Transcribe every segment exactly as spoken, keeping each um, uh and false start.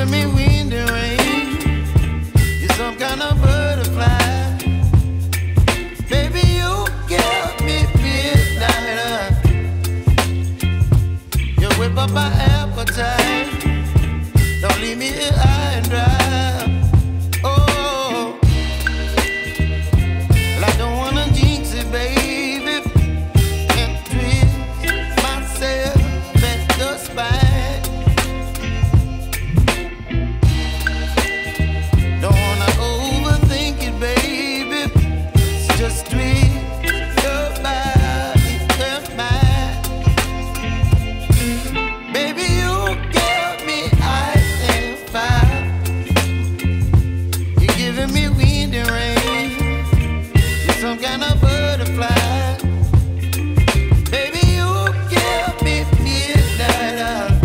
giving me wind and rain. You're some kind of butterfly. Baby, you give me midnight. You whip up my appetite. Don't leave me here high and dry. Oh, well, I don't wanna jinx it, baby, and twist myself at the spine. Don't wanna overthink it, baby. It's just twist your body and mine. Baby, you give me ice and fire. You're giving me wind and rain. You're some kind of butterfly. Baby, you give me midnight.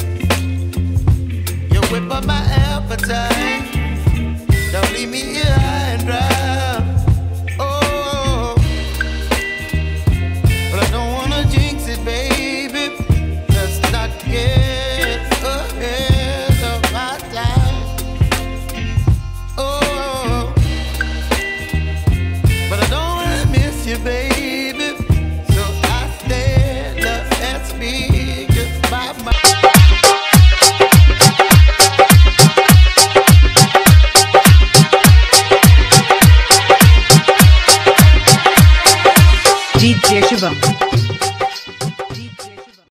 You whip up my appetite. Don't leave me here high and dry. Oh, but I don't wanna jinx it, baby. Let's not get ahead of my time. Oh, but I don't wanna miss you, baby. So I stand up and speak just by my. D J Shivam.